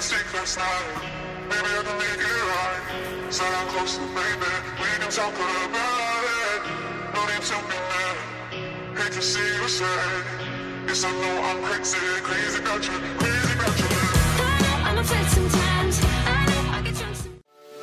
mistake last night. Maybe I can make it right. Sit down close to baby, we can talk about it. No need to be mad. Hate to see you sad. Yes, I know I'm crazy, crazy about you, crazy about you. I know I'm afraid sometimes. I know I get drunk sometimes.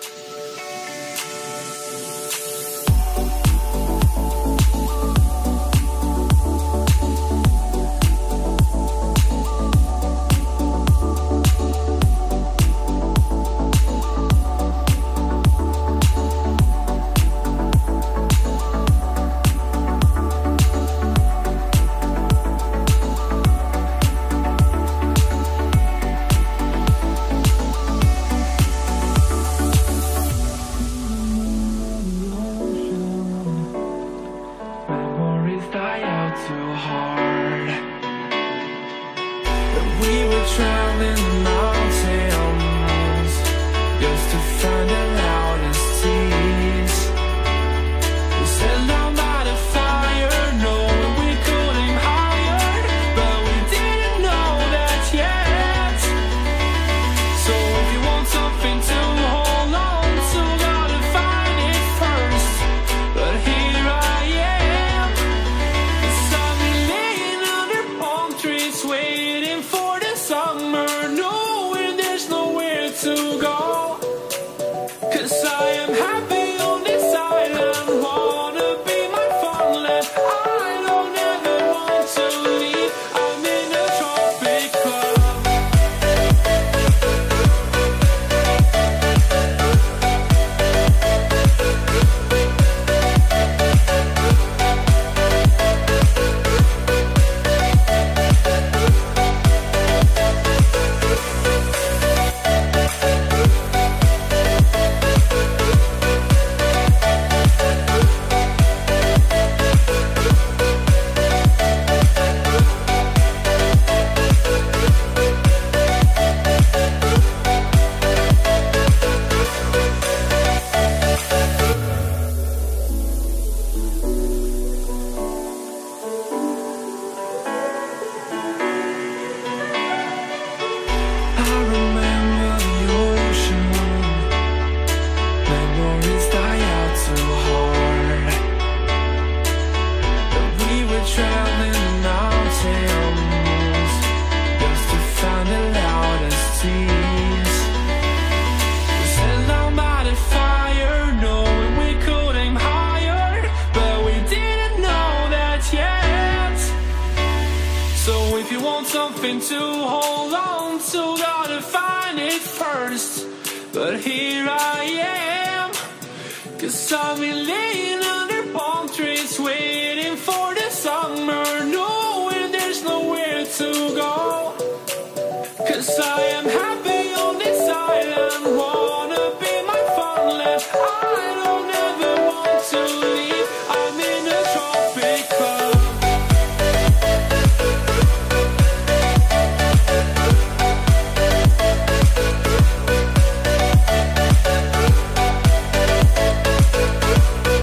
Something to hold on to, gotta find it first. But here I am, 'cause I've been laying under palm trees waiting